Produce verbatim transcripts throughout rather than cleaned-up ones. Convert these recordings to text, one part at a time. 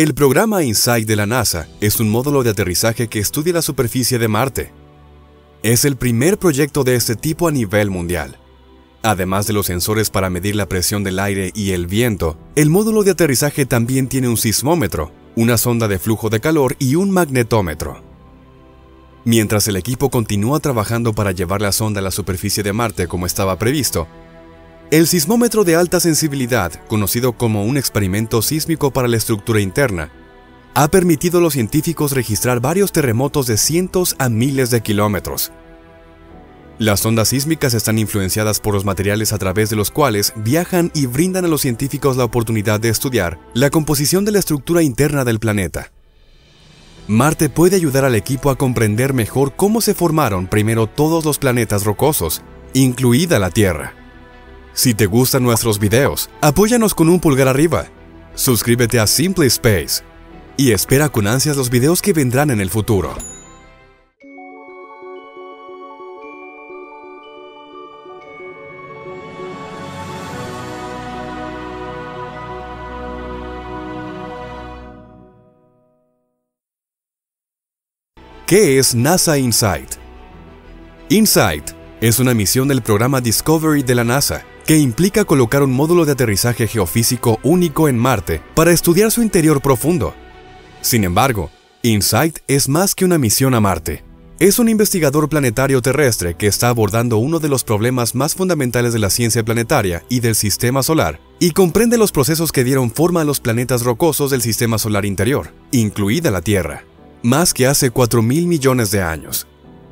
El programa InSight de la NASA es un módulo de aterrizaje que estudia la superficie de Marte. Es el primer proyecto de este tipo a nivel mundial. Además de los sensores para medir la presión del aire y el viento, el módulo de aterrizaje también tiene un sismómetro, una sonda de flujo de calor y un magnetómetro. Mientras el equipo continúa trabajando para llevar la sonda a la superficie de Marte como estaba previsto, el sismómetro de alta sensibilidad, conocido como un experimento sísmico para la estructura interna, ha permitido a los científicos registrar varios terremotos de cientos a miles de kilómetros. Las ondas sísmicas están influenciadas por los materiales a través de los cuales viajan y brindan a los científicos la oportunidad de estudiar la composición de la estructura interna del planeta. Marte puede ayudar al equipo a comprender mejor cómo se formaron primero todos los planetas rocosos, incluida la Tierra. Si te gustan nuestros videos, apóyanos con un pulgar arriba, suscríbete a Simple Space y espera con ansias los videos que vendrán en el futuro. ¿Qué es NASA InSight? InSight es una misión del programa Discovery de la NASA que implica colocar un módulo de aterrizaje geofísico único en Marte para estudiar su interior profundo. Sin embargo, InSight es más que una misión a Marte. Es un investigador planetario terrestre que está abordando uno de los problemas más fundamentales de la ciencia planetaria y del sistema solar, y comprende los procesos que dieron forma a los planetas rocosos del sistema solar interior, incluida la Tierra, más que hace cuatro mil millones de años.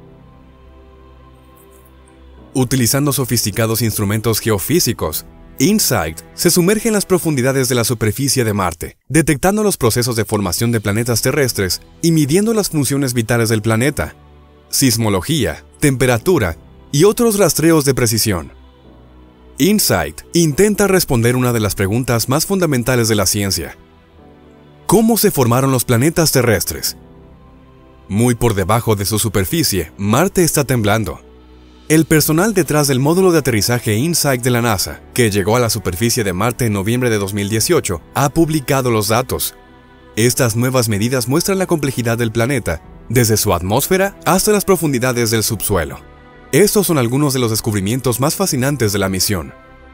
Utilizando sofisticados instrumentos geofísicos, InSight se sumerge en las profundidades de la superficie de Marte, detectando los procesos de formación de planetas terrestres y midiendo las funciones vitales del planeta, sismología, temperatura y otros rastreos de precisión. InSight intenta responder una de las preguntas más fundamentales de la ciencia: ¿cómo se formaron los planetas terrestres? Muy por debajo de su superficie, Marte está temblando. El personal detrás del módulo de aterrizaje InSight de la NASA, que llegó a la superficie de Marte en noviembre de dos mil dieciocho, ha publicado los datos. Estas nuevas medidas muestran la complejidad del planeta, desde su atmósfera hasta las profundidades del subsuelo. Estos son algunos de los descubrimientos más fascinantes de la misión.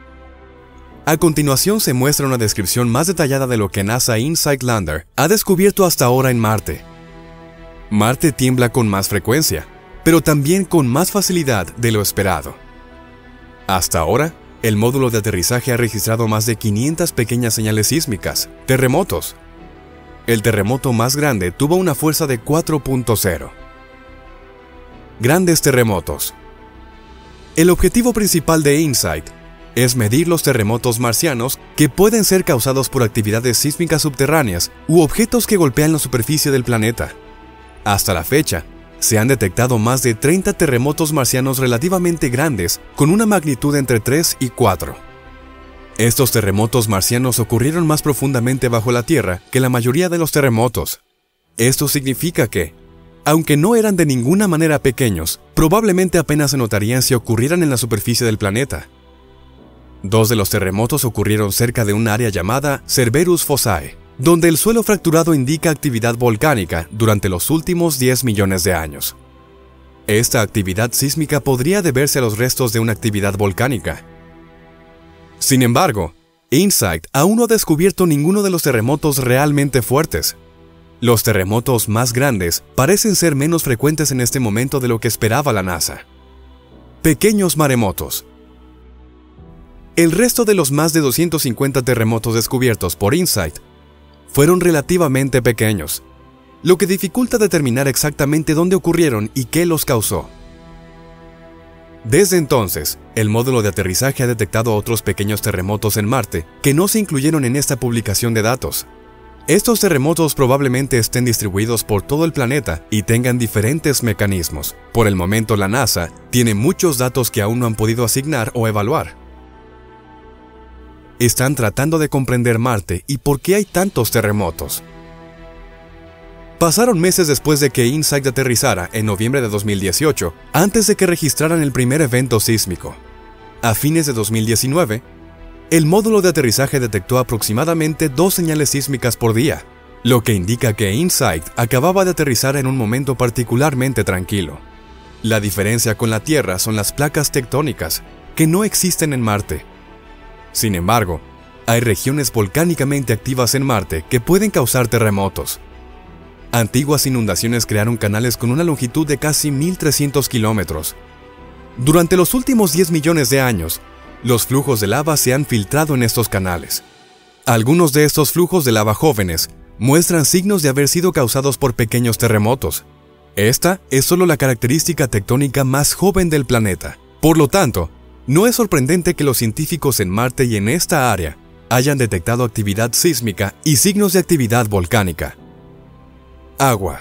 A continuación se muestra una descripción más detallada de lo que NASA InSight Lander ha descubierto hasta ahora en Marte. Marte tiembla con más frecuencia, pero también con más facilidad de lo esperado. Hasta ahora, el módulo de aterrizaje ha registrado más de quinientas pequeñas señales sísmicas, terremotos. El terremoto más grande tuvo una fuerza de cuatro punto cero. Grandes terremotos. El objetivo principal de InSight es medir los terremotos marcianos que pueden ser causados por actividades sísmicas subterráneas u objetos que golpean la superficie del planeta. Hasta la fecha, se han detectado más de treinta terremotos marcianos relativamente grandes, con una magnitud entre tres y cuatro. Estos terremotos marcianos ocurrieron más profundamente bajo la Tierra que la mayoría de los terremotos. Esto significa que, aunque no eran de ninguna manera pequeños, probablemente apenas se notarían si ocurrieran en la superficie del planeta. Dos de los terremotos ocurrieron cerca de un área llamada Cerberus Fossae, donde el suelo fracturado indica actividad volcánica durante los últimos diez millones de años. Esta actividad sísmica podría deberse a los restos de una actividad volcánica. Sin embargo, InSight aún no ha descubierto ninguno de los terremotos realmente fuertes. Los terremotos más grandes parecen ser menos frecuentes en este momento de lo que esperaba la NASA. Pequeños maremotos. El resto de los más de doscientos cincuenta terremotos descubiertos por InSight fueron relativamente pequeños, lo que dificulta determinar exactamente dónde ocurrieron y qué los causó. Desde entonces, el módulo de aterrizaje ha detectado otros pequeños terremotos en Marte que no se incluyeron en esta publicación de datos. Estos terremotos probablemente estén distribuidos por todo el planeta y tengan diferentes mecanismos. Por el momento, la NASA tiene muchos datos que aún no han podido asignar o evaluar. Están tratando de comprender Marte y por qué hay tantos terremotos. Pasaron meses después de que InSight aterrizara en noviembre de dos mil dieciocho, antes de que registraran el primer evento sísmico. A fines de dos mil diecinueve, el módulo de aterrizaje detectó aproximadamente dos señales sísmicas por día, lo que indica que InSight acababa de aterrizar en un momento particularmente tranquilo. La diferencia con la Tierra son las placas tectónicas, que no existen en Marte. Sin embargo, hay regiones volcánicamente activas en Marte que pueden causar terremotos. Antiguas inundaciones crearon canales con una longitud de casi mil trescientos kilómetros. Durante los últimos diez millones de años, los flujos de lava se han filtrado en estos canales. Algunos de estos flujos de lava jóvenes muestran signos de haber sido causados por pequeños terremotos. Esta es solo la característica tectónica más joven del planeta. Por lo tanto, no es sorprendente que los científicos en Marte y en esta área hayan detectado actividad sísmica y signos de actividad volcánica. Agua.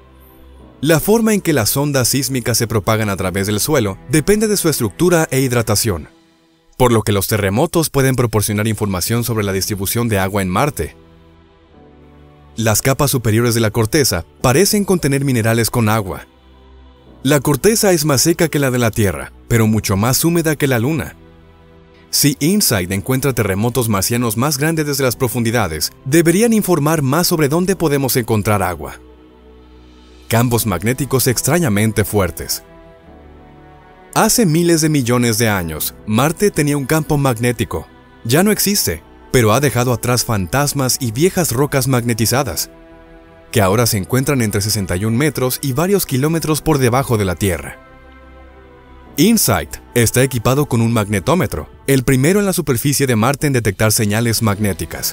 La forma en que las ondas sísmicas se propagan a través del suelo depende de su estructura e hidratación, por lo que los terremotos pueden proporcionar información sobre la distribución de agua en Marte. Las capas superiores de la corteza parecen contener minerales con agua. La corteza es más seca que la de la Tierra, pero mucho más húmeda que la Luna. Si InSight encuentra terremotos marcianos más grandes desde las profundidades, deberían informar más sobre dónde podemos encontrar agua. Campos magnéticos extrañamente fuertes. Hace miles de millones de años, Marte tenía un campo magnético. Ya no existe, pero ha dejado atrás fantasmas y viejas rocas magnetizadas, que ahora se encuentran entre sesenta y un metros y varios kilómetros por debajo de la Tierra. InSight está equipado con un magnetómetro, el primero en la superficie de Marte en detectar señales magnéticas.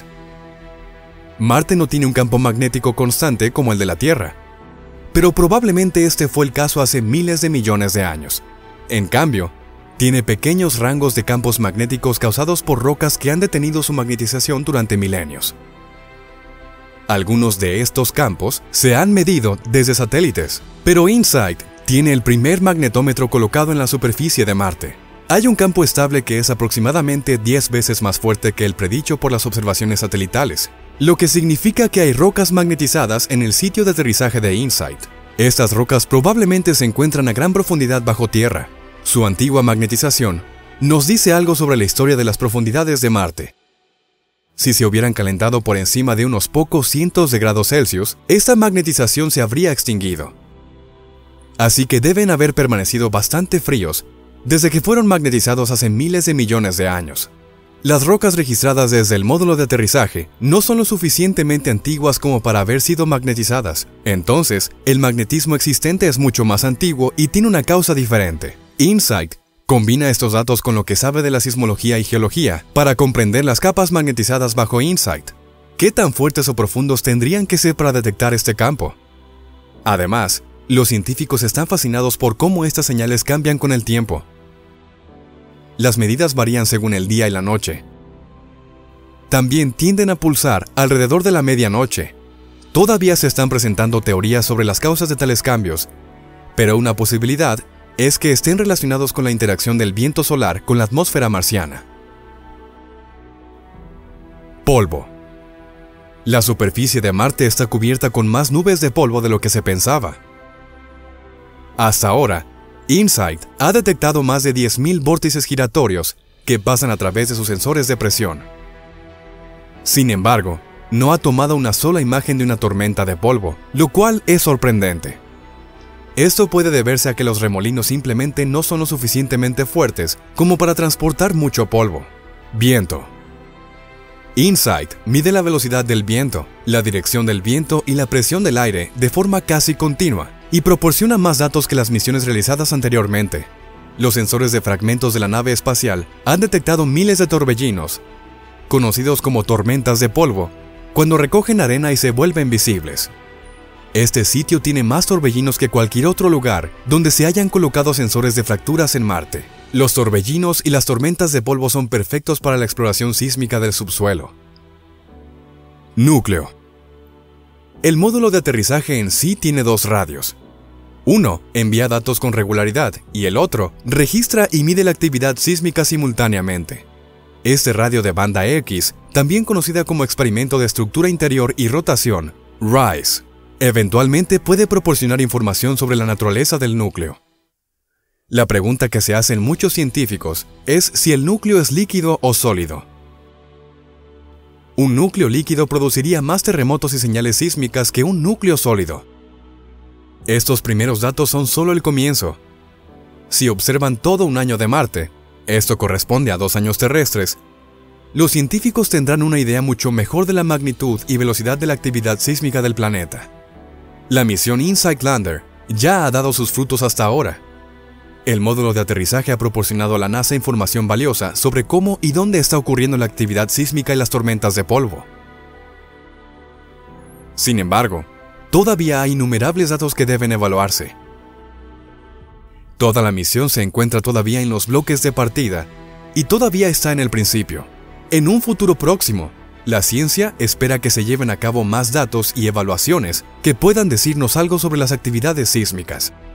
Marte no tiene un campo magnético constante como el de la Tierra, pero probablemente este fue el caso hace miles de millones de años. En cambio, tiene pequeños rangos de campos magnéticos causados por rocas que han detenido su magnetización durante milenios. Algunos de estos campos se han medido desde satélites, pero InSight tiene el primer magnetómetro colocado en la superficie de Marte. Hay un campo estable que es aproximadamente diez veces más fuerte que el predicho por las observaciones satelitales, lo que significa que hay rocas magnetizadas en el sitio de aterrizaje de InSight. Estas rocas probablemente se encuentran a gran profundidad bajo tierra. Su antigua magnetización nos dice algo sobre la historia de las profundidades de Marte. Si se hubieran calentado por encima de unos pocos cientos de grados Celsius, esta magnetización se habría extinguido. Así que deben haber permanecido bastante fríos desde que fueron magnetizados hace miles de millones de años. Las rocas registradas desde el módulo de aterrizaje no son lo suficientemente antiguas como para haber sido magnetizadas. Entonces, el magnetismo existente es mucho más antiguo y tiene una causa diferente. InSight combina estos datos con lo que sabe de la sismología y geología para comprender las capas magnetizadas bajo InSight. ¿Qué tan fuertes o profundos tendrían que ser para detectar este campo? Además, los científicos están fascinados por cómo estas señales cambian con el tiempo. Las medidas varían según el día y la noche. También tienden a pulsar alrededor de la medianoche. Todavía se están presentando teorías sobre las causas de tales cambios, pero una posibilidad es que estén relacionados con la interacción del viento solar con la atmósfera marciana. Polvo. La superficie de Marte está cubierta con más nubes de polvo de lo que se pensaba. Hasta ahora, InSight ha detectado más de diez mil vórtices giratorios que pasan a través de sus sensores de presión. Sin embargo, no ha tomado una sola imagen de una tormenta de polvo, lo cual es sorprendente. Esto puede deberse a que los remolinos simplemente no son lo suficientemente fuertes como para transportar mucho polvo. Viento. InSight mide la velocidad del viento, la dirección del viento y la presión del aire de forma casi continua, y proporciona más datos que las misiones realizadas anteriormente. Los sensores de fragmentos de la nave espacial han detectado miles de torbellinos, conocidos como tormentas de polvo, cuando recogen arena y se vuelven visibles. Este sitio tiene más torbellinos que cualquier otro lugar donde se hayan colocado sensores de fracturas en Marte. Los torbellinos y las tormentas de polvo son perfectos para la exploración sísmica del subsuelo. Núcleo. El módulo de aterrizaje en sí tiene dos radios. Uno envía datos con regularidad y el otro registra y mide la actividad sísmica simultáneamente. Este radio de banda X, también conocida como experimento de estructura interior y rotación, RISE, eventualmente puede proporcionar información sobre la naturaleza del núcleo. La pregunta que se hacen muchos científicos es si el núcleo es líquido o sólido. Un núcleo líquido produciría más terremotos y señales sísmicas que un núcleo sólido. Estos primeros datos son solo el comienzo. Si observan todo un año de Marte, esto corresponde a dos años terrestres, los científicos tendrán una idea mucho mejor de la magnitud y velocidad de la actividad sísmica del planeta. La misión InSight Lander ya ha dado sus frutos hasta ahora. El módulo de aterrizaje ha proporcionado a la NASA información valiosa sobre cómo y dónde está ocurriendo la actividad sísmica y las tormentas de polvo. Sin embargo, todavía hay innumerables datos que deben evaluarse. Toda la misión se encuentra todavía en los bloques de partida y todavía está en el principio. En un futuro próximo, la ciencia espera que se lleven a cabo más datos y evaluaciones que puedan decirnos algo sobre las actividades sísmicas.